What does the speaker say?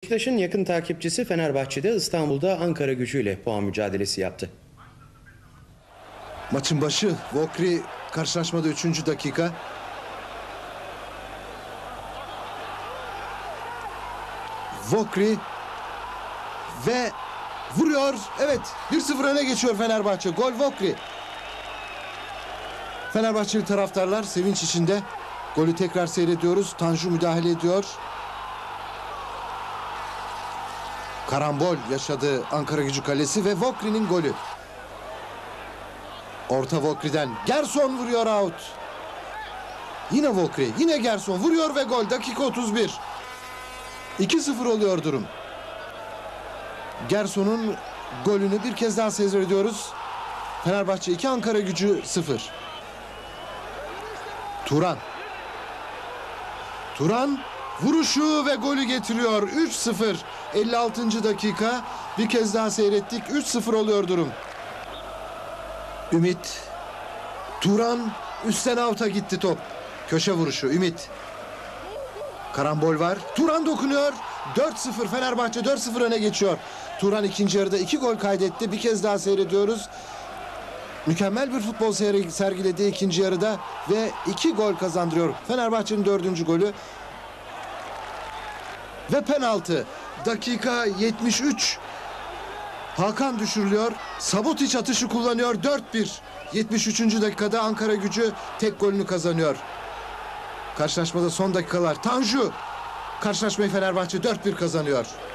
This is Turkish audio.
Beşiktaş'ın yakın takipçisi Fenerbahçe'de İstanbul'da Ankara Gücü'yle puan mücadelesi yaptı. Maçın başı Vokri karşılaşmada 3. dakika. Vokri ve vuruyor. Evet, 1-0 öne geçiyor Fenerbahçe. Gol Vokri. Fenerbahçeli taraftarlar sevinç içinde. Golü tekrar seyrediyoruz. Tanju müdahale ediyor. Karambol yaşadı Ankara Gücü kalesi ve Vokri'nin golü. Orta Vokri'den Gerson vuruyor, out. Yine Vokri, yine Gerson vuruyor ve gol. Dakika 31. 2-0 oluyor durum. Gerson'un golünü bir kez daha seyrediyoruz. Fenerbahçe 2, Ankara Gücü 0. Turan vuruşu ve golü getiriyor. 3-0. 56. dakika. Bir kez daha seyrettik. 3-0 oluyor durum. Ümit. Turan üstten out'a gitti top. Köşe vuruşu Ümit. Karambol var. Turan dokunuyor. 4-0 Fenerbahçe 4-0 öne geçiyor. Turan ikinci yarıda 2 gol kaydetti. Bir kez daha seyrediyoruz. Mükemmel bir futbol sergiledi ikinci yarıda ve 2 gol kazandırıyor. Fenerbahçe'nin 4. golü. Ve penaltı. Dakika 73. Hakan düşürülüyor. Sabotiç atışı kullanıyor. 4-1. 73. dakikada Ankara Gücü tek golünü kazanıyor. Karşılaşmada son dakikalar. Tanju. Karşılaşmayı Fenerbahçe 4-1 kazanıyor.